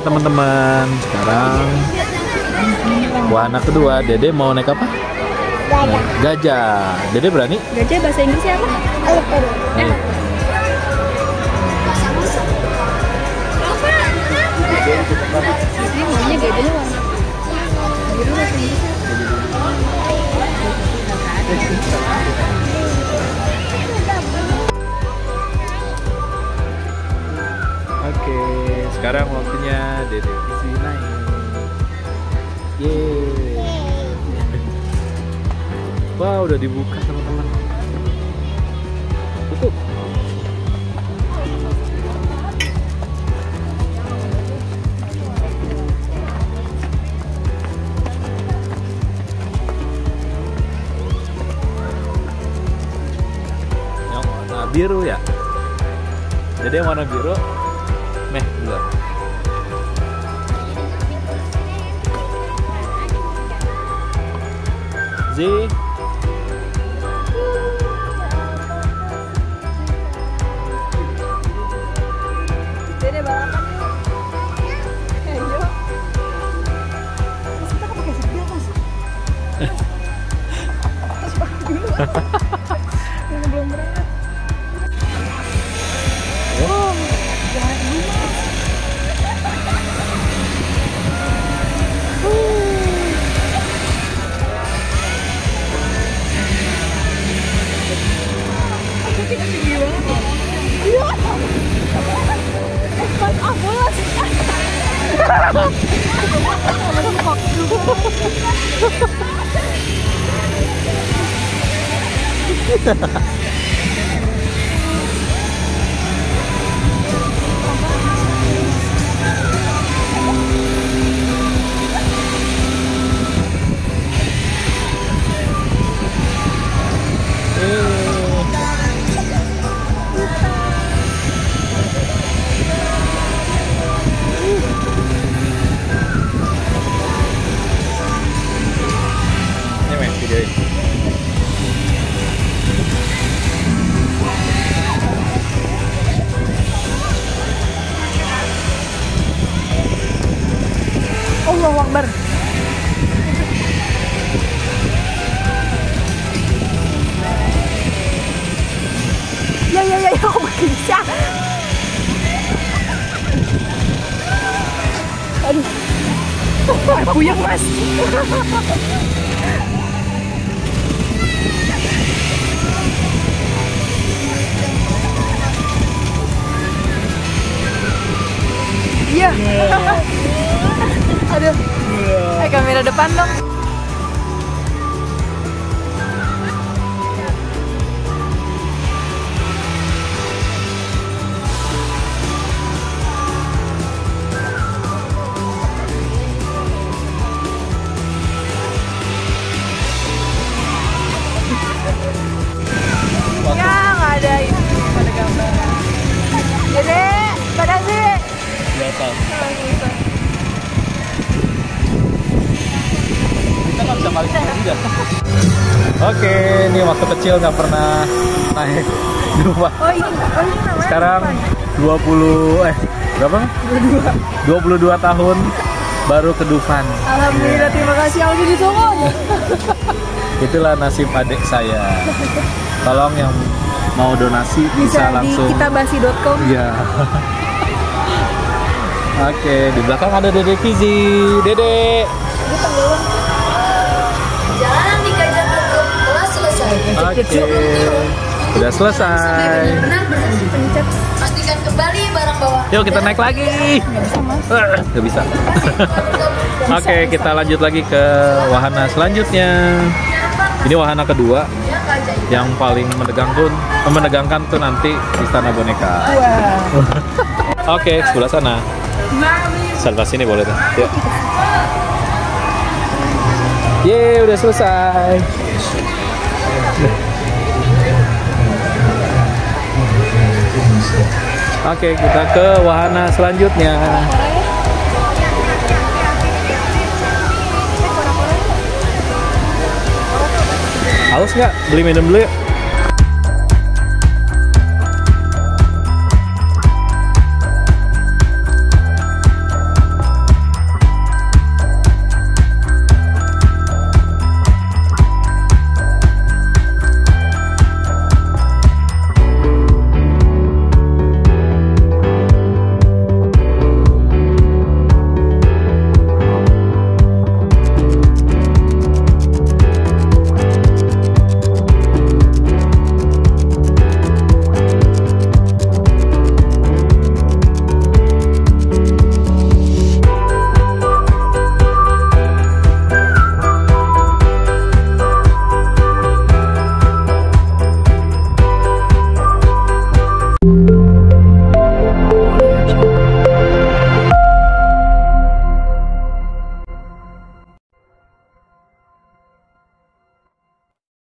teman-teman. Sekarang wahana kedua. Dede mau naik apa? Gajah. Gajah. Dede berani? Gajah bahasa Inggrisnya apa? Ayo. Ini maunya gajahnya warna biru bahasa Inggrisnya. Oke, sekarang waktunya Dede Kisi naik. Yeay. Wah, udah dibuka teman-teman. Tutup. Yang warna biru ya. Jadi yang warna biru. Meh, dulu. Z. Dede balapan yuk. Ayo. Mas, kita kan pakai seatbelt, Mas. Mas, pakai dulu. Yang belum berangkat. Wow. Jangan dulu, Mas. Aku tidak tinggi banget. Iya. Mas, ampun, Ini Meh, videoin. Allahu Akbar. Ya, aku bisa. Aduh. Puyeng, Mas. Iya. Aduh. Kamera depan dong. Ya, nggak ada ini, nggak ada gambar. Dede, pada sih. Biasa. Kita nggak bisa balik juga. Oke, ini waktu kecil nggak pernah naik Dufan. Oh ini namanya. Sekarang 20 berapa? 22 tahun baru ke Dufan. Alhamdulillah, terima kasih yang udah ditunggu. Itulah nasib adik saya. Tolong yang mau donasi bisa langsung di kitabasi.com. Iya. Oke, di belakang ada Dede Kizi. Dede. Jalanan di Gajah Berkut telah selesai. Oke. Udah selesai. Benar berhenti. Pastikan kembali barang bawaan. Yuk kita naik lagi. Nggak bisa. Oke, kita lanjut lagi ke wahana selanjutnya. Ini wahana kedua yang paling menegangkan tuh nanti Istana Boneka. Wow. Oke, sebelah sana. Sebelah sini boleh tuh. Yuk. Yeay, udah selesai. Oke, kita ke wahana selanjutnya. Haus nggak? Beli minum dulu yuk.